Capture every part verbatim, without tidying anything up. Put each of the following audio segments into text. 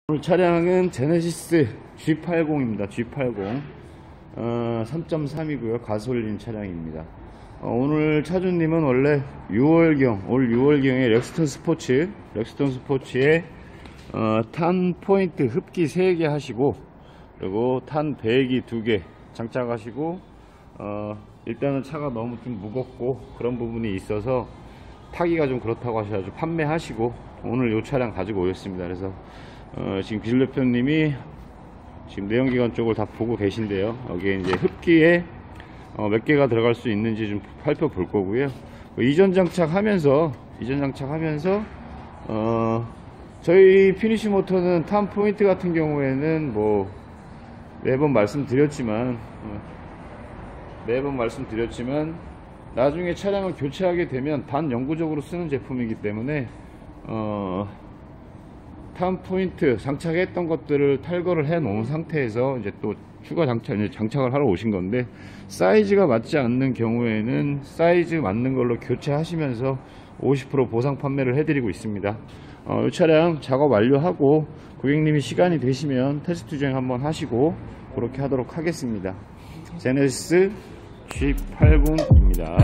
오늘 차량은 제네시스 지 팔십입니다. 지 팔십 어, 삼 점 삼이고요 가솔린 차량입니다. 어, 오늘 차주님은 원래 유월경 올 유월경에 렉스턴 스포츠 렉스턴 스포츠에 어, 탄 포인트 흡기 세 개 하시고, 그리고 탄 배기 두 개 장착하시고, 어, 일단은 차가 너무 좀 무겁고 그런 부분이 있어서 타기가 좀 그렇다고 하셔가지고 판매하시고 오늘 이 차량 가지고 오셨습니다. 그래서 어, 지금 기술 대표님이 지금 내연기관 쪽을 다 보고 계신데요. 여기에 이제 흡기에 어, 몇 개가 들어갈 수 있는지 좀 살펴볼 거고요. 뭐 이전 장착하면서 이전 장착하면서 어, 저희 피니시 모터는 탄 포인트 같은 경우에는 뭐 매번 말씀드렸지만 어, 매번 말씀드렸지만 나중에 차량을 교체하게 되면 단 영구적으로 쓰는 제품이기 때문에 어, 탄 포인트 장착했던 것들을 탈거를 해 놓은 상태에서 이제 또 추가 장착, 장착을 하러 오신 건데, 사이즈가 맞지 않는 경우에는 사이즈 맞는 걸로 교체하시면서 오십 퍼센트 보상 판매를 해드리고 있습니다. 어, 이 차량 작업 완료하고 고객님이 시간이 되시면 테스트 주행 한번 하시고 그렇게 하도록 하겠습니다. 제네시스 지 팔십입니다.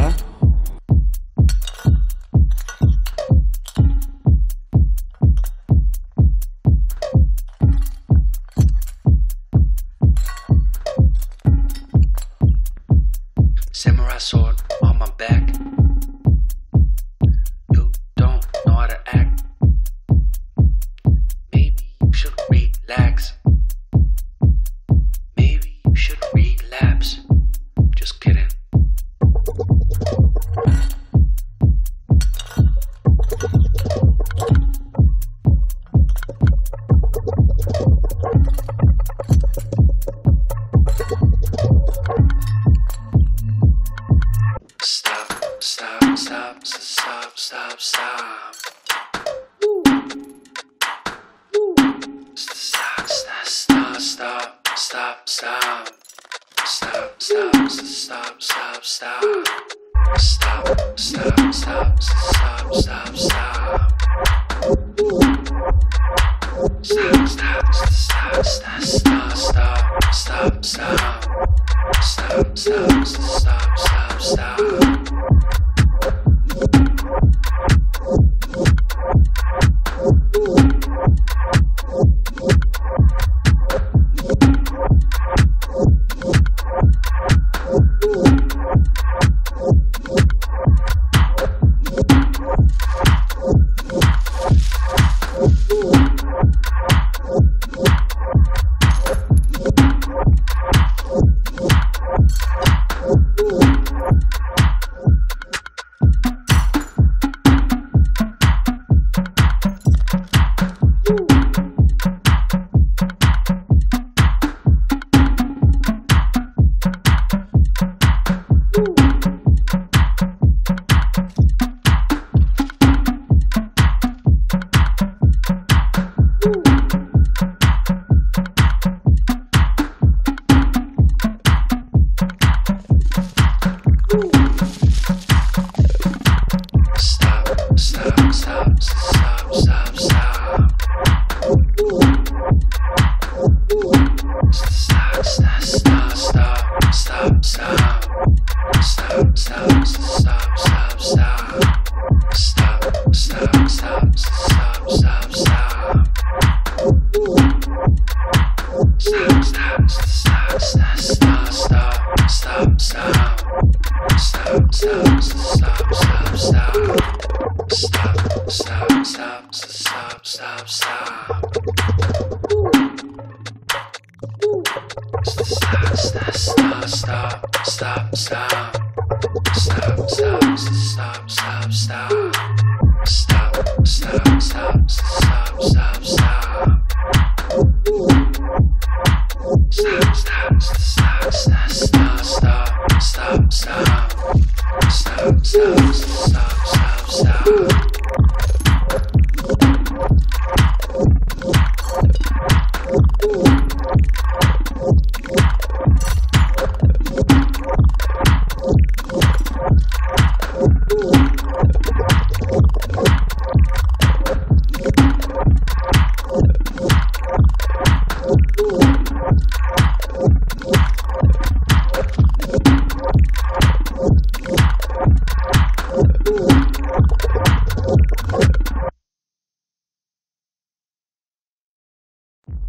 Samurai sword on my back. You don't know how to act. Maybe you should relax. Maybe you should relapse. Just kidding. Stop, stop, stop, stop, stop, stop. Stop, stop, stop, stop, stop, stop. Stop, stop, stop, stop, stop. Stop, stop, stop, stop, stop, stop. Stop, stop, stop, stop, stop, stop, stop, stop. Stop, stop, stop, stop, stop. Stop, stop, stop, stop, stop. Stop, stop, stop, stop, stop, stop. Stop, stop, stop, stop, stop. Stop, stop, stop, stop, stop, stop. Stop, stop, stop, stop, stop, stop, stop, stop. Stop, stop, stop, stop, stop. Stop, stop, stop, stop, stop, stop. Stop, stop, stop, stop, stop, stop. Stop, stop, stop, stop, stop. Stop, stop, stop, stop, stop, stop. Stop, stop, stop, stop, stop, stop, stop, stop. Stop, stop, stop, stop, stop. Ooh.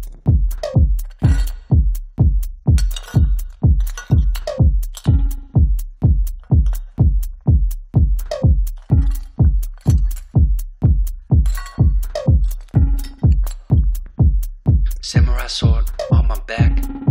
Samurai sword on my back.